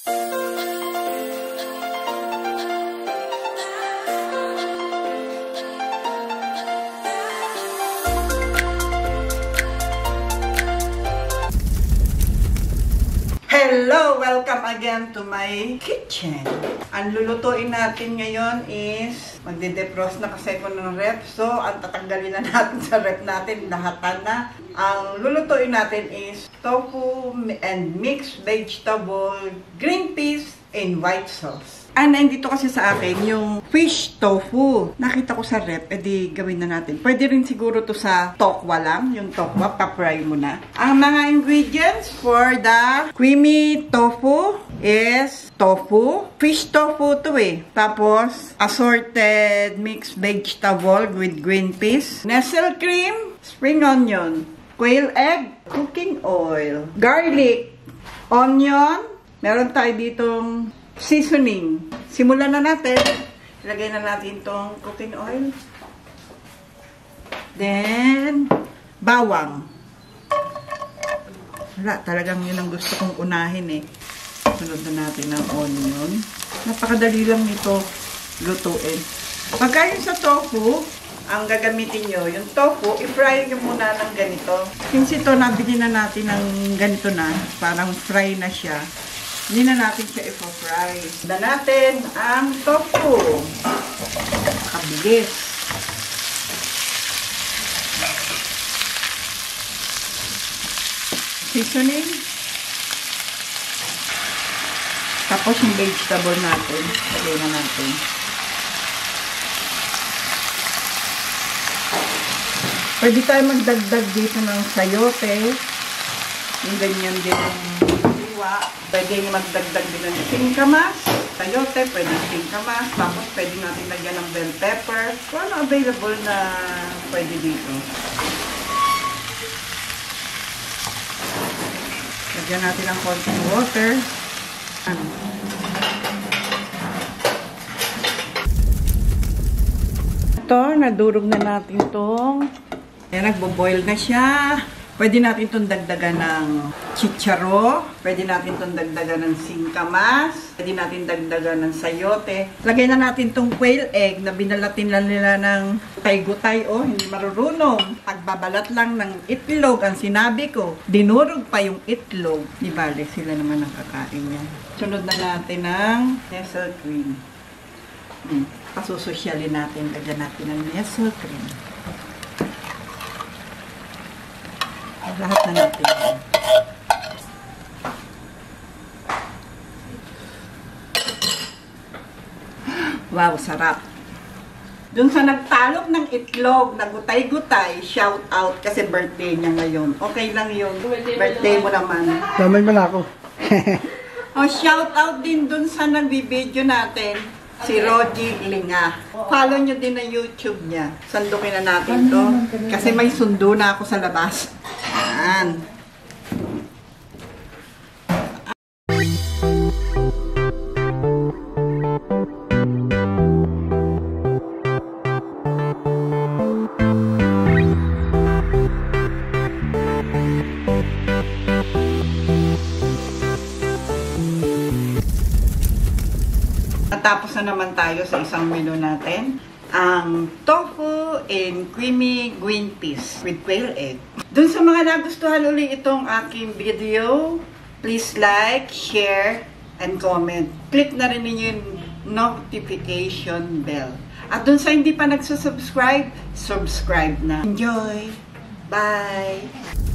Hello! Welcome again to my kitchen. Ang lulutuin natin ngayon is magde-defrost na kasi ko ng ref. So, ang tatanggalin na natin sa ref natin, lahatan na. Ang lulutuin natin is tofu and mixed vegetable, green peas, and white sauce. Nandito kasi sa akin yung fish tofu. Nakita ko sa rep, edi gawin na natin. Pwede rin siguro to sa tokwa lang. Yung tokwa, pa-fry mo na. Ang mga ingredients for the creamy tofu is tofu. Fish tofu to eh. Tapos, assorted mixed vegetable with green peas. Nestle cream, spring onion, quail egg, cooking oil, garlic, onion. Meron tayo ditong seasoning. Simulan na natin. Ilagay na natin itong cooking oil. Then, bawang. Wala, talagang yun ang gusto kong unahin eh. Sunod na natin ang onion. Napakadali lang nito lutuin. Pagka yung sa tofu, ang gagamitin nyo, yung tofu, i-fry nyo muna ng ganito. Since ito, nabili na natin ng ganito na, parang fry na siya. Hindi na natin siya i-fry. Handa natin ang tofu. Kabilis. Seasoning. Tapos yung vegetable natin. Lagay na natin. Pwede tayo magdagdag dito ng sayote. Yung ganyan din ang pwede nyo magdagdag din ng singkamas, sayote, pwede singkamas, tapos pwede natin lagyan ng bell pepper. Kung ano available na pwede dito. Lagyan natin ng konting water. Ito, nadurog na natin itong. Ayan, nagbo-boil na siya. Pwede natin itong dagdagan ng chicharo. Pwede natin itong dagdagan ng singkamas. Pwede natin dagdagan ng sayote. Lagay na natin itong quail egg na binalatin lang nila ng gutay-gutay. Oh, hindi marurunong. Pagbabalat lang ng itlog, ang sinabi ko, dinurog pa yung itlog. Di bale, sila naman ang kakain niya. Sunod na natin ng Nestle cream. Pasusosyalin natin. Lagyan natin ng Nestle cream. Lahat na natin. Wow, sarap. Dun sa nagtalok ng itlog, nagutay-gutay, shout out kasi birthday niya ngayon. Okay lang yun. Birthday mo naman. Damay mo na ako. Shout out din dun sa nagbibideo natin. Si Rogie Linga. Follow nyo din na YouTube niya. Sandukin na natin to. Kasi may sundo na ako sa labas. Yan. Natapos na naman tayo sa isang menu natin. Ang tofu and creamy green peas with quail egg. Dun sa mga nagustuhan ulit itong aking video, please like, share, and comment. Click na rin ninyo yung notification bell. At dun sa hindi pa nagsusubscribe, subscribe na. Enjoy! Bye!